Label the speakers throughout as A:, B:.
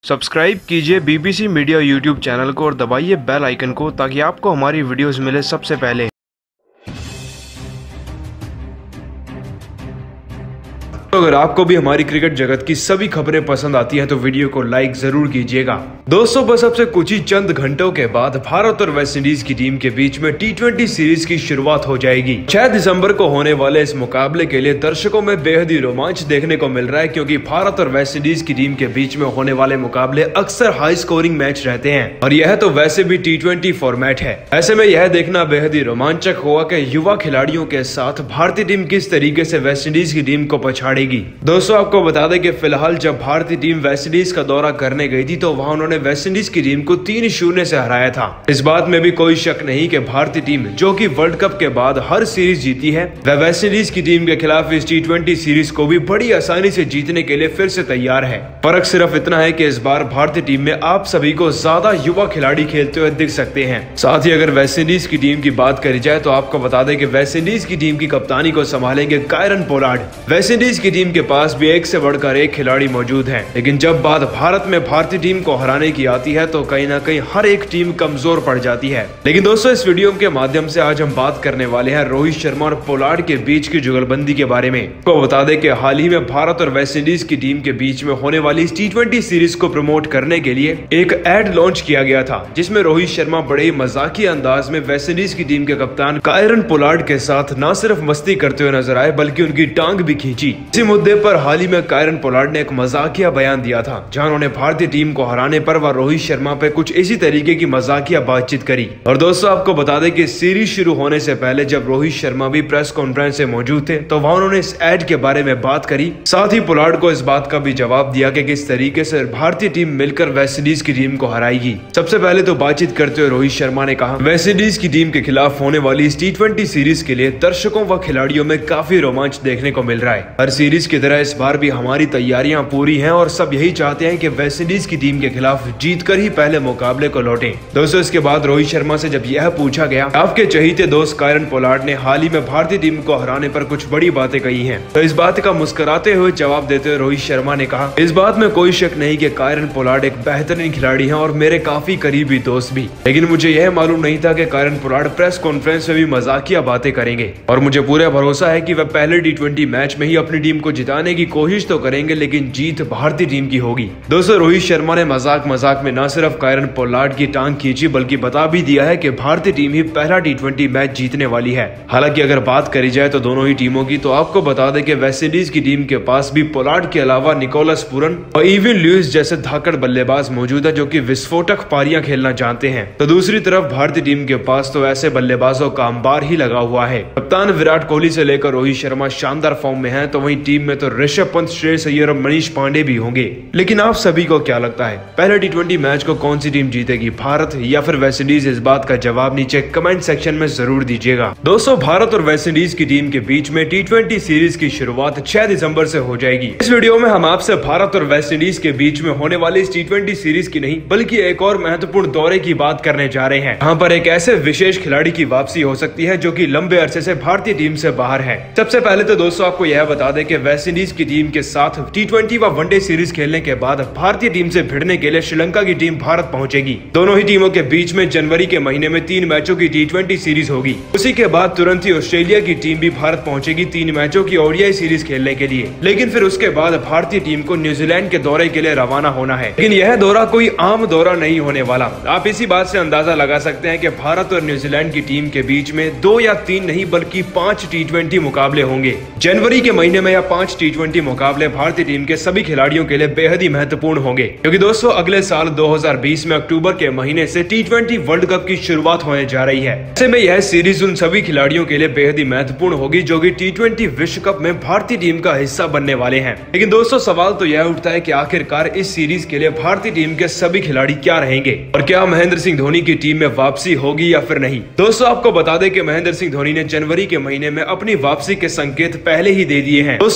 A: Subscribe कीजिए BBC media YouTube channel को और दबाइए बेल आइकन को ताकि आपको हमारी वीडियोस मिले सबसे पहले। अगर आपको भी हमारी क्रिकेट जगत की सभी खबरें पसंद आती हैं तो वीडियो को लाइक जरूर कीजिएगा। दोस्तों, बस अब से कुछ ही चंद घंटों के बाद भारत और वेस्टइंडीज की टीम के बीच में T20 सीरीज की शुरुआत हो जाएगी। 6 दिसंबर को होने वाले इस मुकाबले के लिए दर्शकों में बेहद ही रोमांच देखने को मिल रहा है, क्योंकि भारत और वेस्टइंडीज की टीम के बीच में होने वाले मुकाबले अक्सर हाई स्कोरिंग मैच रहते हैं और यह तो वैसे भी T20 फॉर्मेट है। ऐसे में यह देखना बेहद ही रोमांचक होगा कि युवा खिलाड़ियों के साथ भारतीय टीम किस तरीके से वेस्टइंडीज की टीम को पछाड़ेगी। दोस्तों, आपको बता दें कि फिलहाल जब भारतीय टीम वेस्टइंडीज का दौरा करने गई थी तो वहां उन्होंने वेस्टइंडीज की टीम को 3-0 से हराया था। इस बात में भी कोई शक नहीं कि भारतीय टीम, जो कि वर्ल्ड कप के बाद हर सीरीज जीती है, वह वेस्टइंडीज की टीम के खिलाफ इस T20 सीरीज को भी बड़ी आसानी से जीतने के लिए फिर से तैयार है। फर्क सिर्फ इतना है कि इस बार भारतीय टीम में आप सभी को ज्यादा युवा खिलाड़ी खेलते हुए दिख सकते हैं। साथ ही अगर वेस्टइंडीज की टीम की बात करी जाए तो आपको बता दें कि वेस्टइंडीज की टीम की कप्तानी को संभालेंगे कायरन पोलार्ड। वेस्टइंडीज की टीम के पास भी एक से बढ़कर एक खिलाड़ी मौजूद है, लेकिन जब बात भारत में भारतीय टीम को हराने की आती है तो कहीं ना कहीं हर एक टीम कमजोर पड़ जाती है। लेकिन दोस्तों, इस वीडियो के माध्यम से आज हम बात करने वाले हैं रोहित शर्मा और पोलार्ड के बीच की जुगलबंदी के बारे में। तो बता दें कि हाल ही में भारत और वेस्टइंडीज की टीम के बीच में होने वाली इस T20 सीरीज को प्रमोट करने के लिए एक एड लॉन्च किया गया था, जिसमें रोहित शर्मा बड़े ही मजाकिया अंदाज में वेस्टइंडीज की टीम के कप्तान कायरन पोलार्ड के साथ न सिर्फ मस्ती करते हुए नजर आए बल्कि उनकी टांग भी खींची। इसी मुद्दे पर हाल ही में कायरन पोलार्ड ने एक मजाकिया बयान दिया था, जहां उन्होंने भारतीय टीम को हराने पर वह रोहित शर्मा पे कुछ इसी तरीके की मजाकिया बातचीत करी। और दोस्तों, आपको बता दें कि सीरीज शुरू होने से पहले जब रोहित शर्मा भी प्रेस कॉन्फ्रेंस में मौजूद थे तो वहां उन्होंने इस एड के बारे में बात करी। साथ ही पोलार्ड को इस बात का भी जवाब दिया कि किस तरीके से भारतीय टीम मिलकर वेस्टइंडीज की टीम को हराएगी। सबसे पहले तो बातचीत करते हुए रोहित शर्मा ने कहा, वेस्टइंडीज की टीम के खिलाफ होने वाली इस T20 सीरीज के लिए दर्शकों व खिलाड़ियों में काफी रोमांच देखने को मिल रहा है। हर सीरीज की तरह इस बार भी हमारी तैयारियां पूरी हैं और सब यही चाहते हैं कि वेस्टइंडीज की टीम के खिलाफ जीतकर ही पहले मुकाबले को लौटें। दोस्तों, इसके बाद रोहित शर्मा से जब यह पूछा गया, आपके चहीते दोस्त कायरन पोलार्ड ने हाल ही में भारतीय टीम को हराने पर कुछ बड़ी बातें कही हैं, तो इस बात का मुस्कुराते हुए जवाब देते हुए रोहित शर्मा ने कहा, इस बात में कोई शक नहीं कि कायरन पोलार्ड एक बेहतरीन खिलाड़ी है और मेरे काफी करीबी दोस्त भी, लेकिन मुझे यह मालूम नहीं था कि कायरन पोलार्ड प्रेस कॉन्फ्रेंस में भी मजाकिया बातें करेंगे और मुझे पूरा भरोसा है कि वह पहले T20 मैच में ही अपनी टीम को जिताने की कोशिश तो करेंगे, लेकिन जीत भारतीय टीम की होगी। दोस्तों, रोहित शर्मा ने मजाक में न सिर्फ कायरन पोलार्ड की टांग खींची बल्कि बता भी दिया है कि भारतीय टीम ही पहला T20 मैच जीतने वाली है। हालांकि अगर बात करी जाए तो दोनों ही टीमों की, तो आपको बता दें कि वेस्टइंडीज की टीम के पास भी पोलार्ड के अलावा निकोलस पूरन और इविन लुइस जैसे धाकड़ बल्लेबाज मौजूद है, जो कि विस्फोटक पारियां खेलना जानते हैं। तो दूसरी तरफ भारतीय टीम के पास तो ऐसे बल्लेबाजों का अंबार ही लगा हुआ है। कप्तान विराट कोहली से लेकर रोहित शर्मा शानदार फॉर्म में है, तो वहीं टीम में तो ऋषभ पंत, श्रेयस अय्यर और मनीष पांडे भी होंगे। लेकिन आप सभी को क्या लगता है, पहले T20 मैच को कौन सी टीम जीतेगी, भारत या फिर वेस्टइंडीज? इस बात का जवाब नीचे कमेंट सेक्शन में जरूर दीजिएगा। दोस्तों, भारत और वेस्टइंडीज की टीम के बीच में T20 सीरीज की शुरुआत 6 दिसंबर से हो जाएगी। इस वीडियो में हम आपसे भारत और वेस्टइंडीज के बीच में होने वाली इस T20 सीरीज की नहीं बल्कि एक और महत्वपूर्ण दौरे की बात करने जा रहे हैं। यहाँ पर एक ऐसे विशेष खिलाड़ी की वापसी हो सकती है जो कि लंबे अरसे से भारतीय टीम से बाहर है। सबसे पहले तो दोस्तों, आपको यह बता दें कि वेस्टइंडीज की टीम के साथ T20 व वनडे सीरीज खेलने के बाद भारतीय टीम से भिड़ने के लिए श्रीलंका की टीम भारत पहुंचेगी। दोनों ही टीमों के बीच में जनवरी के महीने में 3 मैचों की T20 सीरीज होगी। उसी के बाद तुरंत ही ऑस्ट्रेलिया की टीम भी भारत पहुंचेगी 3 मैचों की ODI सीरीज खेलने के लिए। लेकिन फिर उसके बाद भारतीय टीम को न्यूजीलैंड के दौरे के लिए रवाना होना है। लेकिन यह दौरा कोई आम दौरा नहीं होने वाला। आप इसी बात से अंदाजा लगा सकते हैं कि भारत और न्यूजीलैंड की टीम के बीच में 2 या 3 नहीं बल्कि 5 T20 मुकाबले होंगे। जनवरी के महीने में यह 5 T20 मुकाबले भारतीय टीम के सभी खिलाड़ियों के लिए बेहद ही महत्वपूर्ण होंगे, क्योंकि दोस्तों अगले साल 2020 में अक्टूबर के महीने से T20 वर्ल्ड कप की शुरुआत होने जा रही है। ऐसे में यह सीरीज उन सभी खिलाड़ियों के लिए बेहद ही महत्वपूर्ण होगी जो कि T20 विश्व कप में भारतीय टीम का हिस्सा बनने वाले हैं। लेकिन दोस्तों, सवाल तो यह उठता है कि आखिरकार इस सीरीज के लिए भारतीय टीम के सभी खिलाड़ी क्या रहेंगे और क्या महेंद्र सिंह धोनी की टीम में वापसी होगी या फिर नहीं। दोस्तों, आपको बता दें कि महेंद्र सिंह धोनी ने जनवरी के महीने में अपनी वापसी के संकेत पहले ही दे दिए हैं।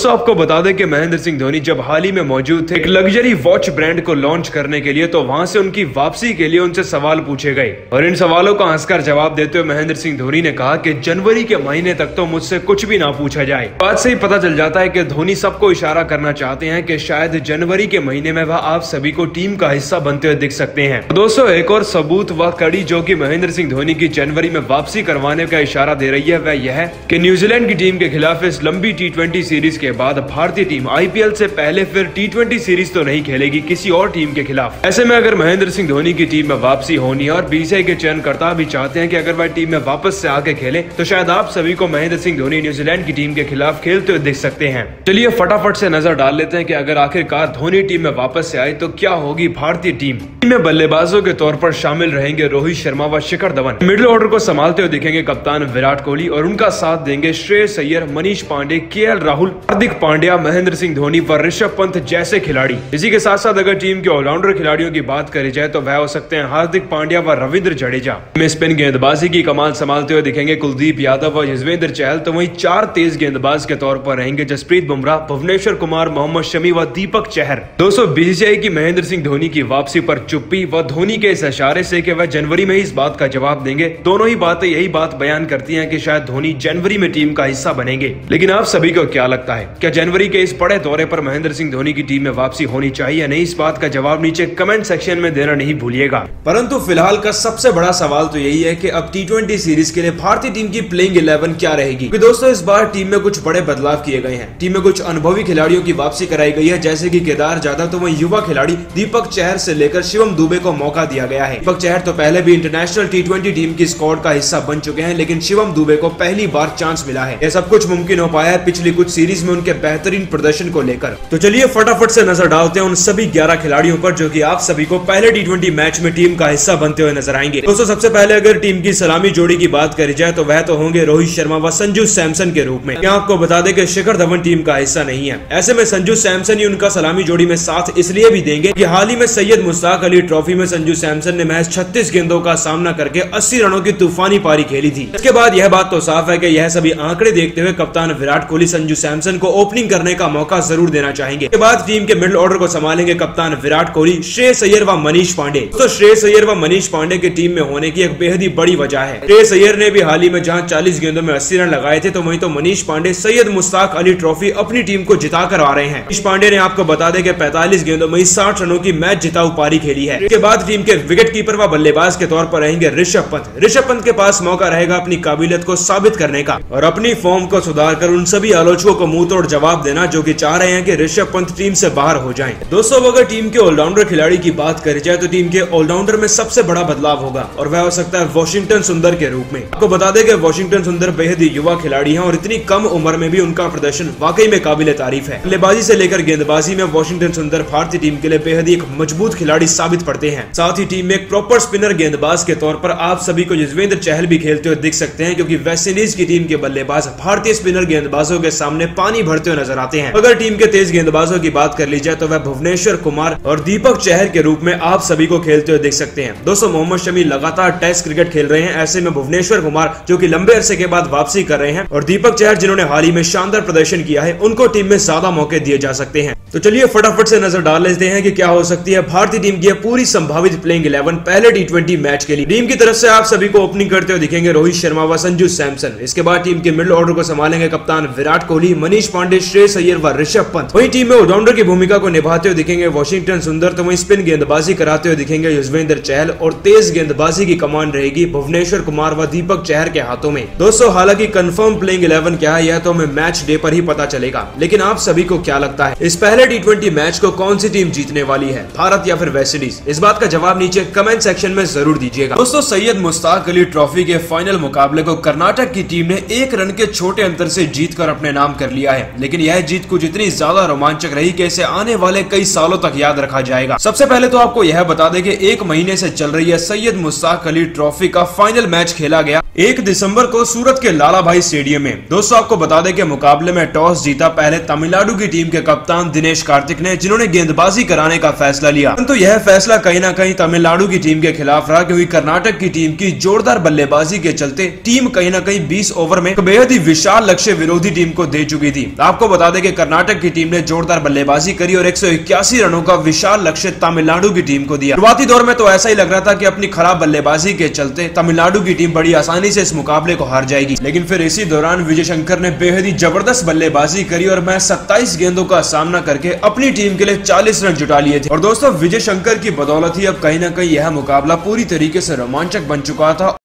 A: दोस्तों आपको बता दें कि महेंद्र सिंह धोनी जब हाल ही में मौजूद थे एक लग्जरी वॉच ब्रांड को लॉन्च करने के लिए, तो वहां से उनकी वापसी के लिए उनसे सवाल पूछे गए और इन सवालों का हंसकर जवाब देते हुए महेंद्र सिंह धोनी ने कहा कि जनवरी के महीने तक तो मुझसे कुछ भी ना पूछा जाए। बात से ही पता चल जाता है कि धोनी सबको इशारा करना चाहते हैं कि शायद जनवरी के महीने में वह आप सभी को टीम का हिस्सा बनते हुए दिख सकते हैं। दोस्तों एक और सबूत व कड़ी जो कि महेंद्र सिंह धोनी की जनवरी में वापसी करवाने का इशारा दे रही है वह यह है कि न्यूजीलैंड की टीम के खिलाफ इस लंबी T20 सीरीज के बाद भारतीय टीम IPL से पहले फिर T20 सीरीज तो नहीं खेलेगी किसी और टीम के खिलाफ। ऐसे में अगर महेंद्र सिंह धोनी की टीम में वापसी होनी है और BCCI के चयनकर्ता भी चाहते हैं कि अगर वह टीम में वापस से आके खेले, तो शायद आप सभी को महेंद्र सिंह धोनी न्यूजीलैंड की टीम के खिलाफ खेलते हुए दिख सकते हैं। चलिए फटाफट से नजर डाल लेते हैं कि अगर आखिरकार धोनी टीम में वापस से आए तो क्या होगी भारतीय टीम में। बल्लेबाजों के तौर पर शामिल रहेंगे रोहित शर्मा व शिखर धवन। मिडिल ऑर्डर को संभालते हुए दिखेंगे कप्तान विराट कोहली और उनका साथ देंगे श्रेयस अय्यर, मनीष पांडे, KL राहुल, हार्दिक पांड्या, महेंद्र सिंह धोनी व ऋषभ पंत जैसे खिलाड़ी। इसी के साथ साथ अगर टीम के ऑलराउंडर खिलाड़ियों की बात करी जाए तो वह हो सकते हैं हार्दिक पांड्या व रविंद्र जडेजा। में स्पिन गेंदबाजी की कमान संभालते हुए दिखेंगे कुलदीप यादव व युजवेंद्र चहल। तो वहीं 4 तेज गेंदबाज के तौर पर रहेंगे जसप्रीत बुमराह, भुवनेश्वर कुमार, मोहम्मद शमी व दीपक चहर। दोस्तों BCCI की महेंद्र सिंह धोनी की वापसी पर चुप्पी व धोनी के इस इशारे से कि वह जनवरी में इस बात का जवाब देंगे, दोनों ही बातें यही बात बयान करती हैं कि शायद धोनी जनवरी में टीम का हिस्सा बनेंगे। लेकिन आप सभी को क्या लगता है, क्या जनवरी के इस बड़े दौरे पर महेंद्र सिंह धोनी की टीम में वापसी होनी चाहिए या नहीं? इस बात का जवाब नीचे कमेंट सेक्शन में देना नहीं भूलिएगा। परंतु फिलहाल का सबसे बड़ा सवाल तो यही है कि अब T20 सीरीज के लिए भारतीय टीम की प्लेइंग 11 क्या रहेगी। क्योंकि दोस्तों इस बार टीम में कुछ बड़े बदलाव किए गए हैं। टीम में कुछ अनुभवी खिलाड़ियों की वापसी कराई गई है, जैसे कि केदार जाधव। तो वहीं युवा खिलाड़ी दीपक चहर से लेकर शिवम दुबे को मौका दिया गया है। दीपक चहर तो पहले भी इंटरनेशनल T20 टीम की स्क्वाड का हिस्सा बन चुके हैं, लेकिन शिवम दुबे को पहली बार चांस मिला है। यह सब कुछ मुमकिन हो पाया है पिछली कुछ सीरीज में उनके बेहतरीन प्रदर्शन को लेकर। तो चलिए फटाफट से नजर डालते हैं उन सभी 11 खिलाड़ियों पर जो कि आप सभी को पहले T20 मैच में टीम का हिस्सा बनते हुए नजर आएंगे। दोस्तों सबसे पहले अगर टीम की सलामी जोड़ी की बात करी जाए तो वह तो होंगे रोहित शर्मा व संजू सैमसन के रूप में। यहाँ आपको बता दें कि शिखर धवन टीम का हिस्सा नहीं है। ऐसे में संजू सैमसन ही उनका सलामी जोड़ी में साथ इसलिए भी देंगे कि हाल ही में सैयद मुश्ताक अली ट्रॉफी में संजू सैमसन ने महज 36 गेंदों का सामना करके 80 रनों की तूफानी पारी खेली थी। इसके बाद यह बात तो साफ है कि यह सभी आंकड़े देखते हुए कप्तान विराट कोहली संजू सैमसन को ओपनिंग करने का मौका जरूर देना चाहेंगे। इसके बाद टीम के मिडिल ऑर्डर को संभालेंगे कप्तान विराट कोहली, श्रेयस अय्यर व मनीष पांडे। तो श्रेयस अय्यर व मनीष पांडे की टीम में होने की एक बेहद ही बड़ी वजह है। श्रेयस अय्यर ने भी हाल ही में जहां 40 गेंदों में 80 रन लगाए थे, तो वहीं तो मनीष पांडे सैयद मुश्ताक अली ट्रॉफी अपनी टीम को जिता कर आ रहे हैं। मनीष पांडे ने आपको बता दें कि 45 गेंदों में 60 रनों की मैच जिताऊ पारी खेली है। इसके बाद टीम के विकेट कीपर व बल्लेबाज के तौर पर रहेंगे ऋषभ पंत। ऋषभ पंत के पास मौका रहेगा अपनी काबिलियत को साबित करने का और अपनी फॉर्म को सुधार कर उन सभी आलोचकों को मुंह तोड़ जवाब देना जो कि चाह रहे हैं कि ऋषभ पंत टीम से बाहर हो जाएं। दोस्तों अगर टीम के ऑलराउंडर खिलाड़ी की बात करी जाए तो टीम के ऑलराउंडर में सबसे बड़ा बदलाव होगा और वह हो सकता है वॉशिंगटन सुंदर के रूप में। आपको बता दें कि वॉशिंगटन सुंदर बेहद ही युवा खिलाड़ी हैं और इतनी कम उम्र में भी उनका प्रदर्शन वाकई में काबिले तारीफ है। बल्लेबाजी से लेकर गेंदबाजी में वॉशिंगटन सुंदर भारतीय टीम के लिए बेहद ही एक मजबूत खिलाड़ी साबित पड़ते हैं। साथ ही टीम में एक प्रॉपर स्पिनर गेंदबाज के तौर पर आप सभी को युजवेंद्र चहल भी खेलते हुए दिख सकते हैं, क्योंकि वेस्टइंडीज की टीम के बल्लेबाज भारतीय स्पिनर गेंदबाजों के सामने पानी भरते हुए नजर आते हैं। अगर टीम के तेज गेंदबाजों की बात कर ली जाए तो वह भुवनेश्वर कुमार और दीपक चहर के रूप में आप सभी को खेलते हुए देख सकते हैं। दोस्तों मोहम्मद शमी लगातार टेस्ट क्रिकेट खेल रहे हैं। ऐसे में भुवनेश्वर कुमार जो कि लंबे अरसे के बाद वापसी कर रहे हैं और दीपक चहर जिन्होंने हाल ही में शानदार प्रदर्शन किया है, उनको टीम में ज्यादा मौके दिए जा सकते हैं। तो चलिए फटाफट से नजर डाल लेते हैं कि क्या हो सकती है भारतीय टीम की पूरी संभावित प्लेइंग 11 पहले T20 मैच के लिए। टीम की तरफ से आप सभी को ओपनिंग करते हुए दिखेंगे रोहित शर्मा व संजू सैमसन। इसके बाद टीम के मिडिल ऑर्डर को संभालेंगे कप्तान विराट कोहली, मनीष पांडे, श्रेयस अय्यर व ऋषभ पंत। वहीं टीम में ऑलराउंडर की भूमिका को निभाते हुए दिखेंगे वॉशिंगटन सुंदर। तो वहीं स्पिन गेंदबाजी कराते हुए दिखेंगे युजवेंद्र चहल और तेज गेंदबाजी की कमान रहेगी भुवनेश्वर कुमार व दीपक चहर के हाथों में। दोस्तों हालांकि कंफर्म प्लेइंग 11 क्या है यह तो हमें मैच डे पर ही पता चलेगा, लेकिन आप सभी को क्या लगता है इस पहले T20 मैच को कौन सी टीम जीतने वाली है, भारत या फिर वेस्टइंडीज? इस बात का जवाब नीचे कमेंट सेक्शन में जरूर दीजिएगा। दोस्तों सैयद मुश्ताक अली ट्रॉफी के फाइनल मुकाबले को कर्नाटक की टीम ने 1 रन के छोटे अंतर से जीतकर अपने नाम कर लिया है, लेकिन यह जीत कुछ इतनी ज्यादा रोमांचक रही कि इसे आने वाले कई सालों तक याद रखा जाएगा। सबसे पहले तो आपको यह बता दें कि 1 महीने से चल रही है सैयद मुश्ताक अली ट्रॉफी का फाइनल मैच खेला गया 1 दिसंबर को सूरत के लाला भाई स्टेडियम में। दोस्तों आपको बता दें कि मुकाबले में टॉस जीता पहले तमिलनाडु की टीम के कप्तान दिनेश कार्तिक ने, जिन्होंने गेंदबाजी कराने का फैसला लिया। परंतु यह फैसला कहीं ना कहीं तमिलनाडु की टीम के खिलाफ रहा, क्योंकि कर्नाटक की टीम की जोरदार बल्लेबाजी के चलते टीम कहीं ना कहीं 20 ओवर में बेहद ही विशाल लक्ष्य विरोधी टीम को दे चुकी थी। आपको बता दें कि कर्नाटक की टीम ने जोरदार बल्लेबाजी करी और 181 रनों का विशाल लक्ष्य तमिलनाडु की टीम को दिया। शुरुआती दौर में तो ऐसा ही लग रहा था कि अपनी खराब बल्लेबाजी के चलते तमिलनाडु की टीम बड़ी आसानी से इस मुकाबले को हार जाएगी, लेकिन फिर इसी दौरान विजय शंकर ने बेहद ही जबरदस्त बल्लेबाजी करी और मैं 27 गेंदों का सामना करके अपनी टीम के लिए 40 रन जुटा लिए थे। और दोस्तों, विजय शंकर की बदौलत ही अब कहीं ना कहीं यह मुकाबला पूरी तरीके से रोमांचक बन चुका था।